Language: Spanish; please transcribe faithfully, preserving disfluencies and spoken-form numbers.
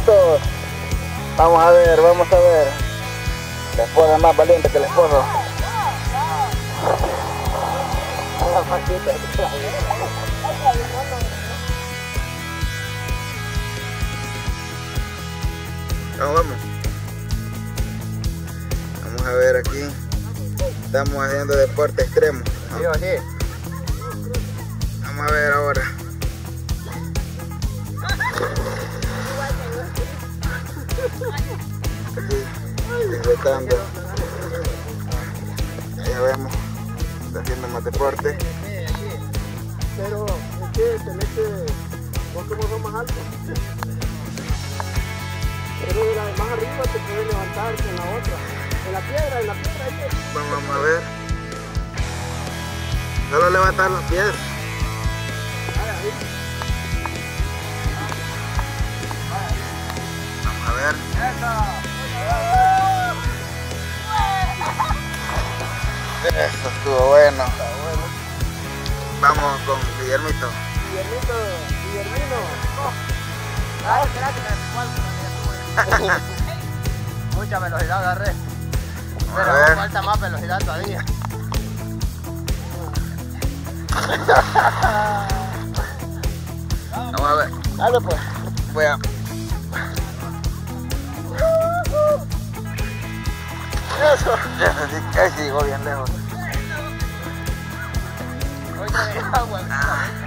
listos. Vamos a ver, vamos a ver. La esposa es más valiente que el esposo. Vamos, vamos. Vamos a ver aquí. Estamos haciendo deporte extremo. Sí, sí. Vamos a ver ahora. Sí, disfrutando. Ya vemos. Está haciendo más deporte. Pero es que tenés que, vos como sos más alto, pero de la de más arriba te puedes levantar con la otra, en la piedra, en la piedra ahí. Vamos, vamos a ver. Solo levantar los pies. Ahí, Vamos a ver. Eso estuvo bueno. Vamos con Guillermito. Guillermito, Guillermino. Ay, espérate que me mucha velocidad agarré. Pero ver. falta más velocidad todavía. Vamos a ver. Dale pues. Voy a... Eso. Eso sí, ahí sigo bien lejos. Hoy te dejé agua.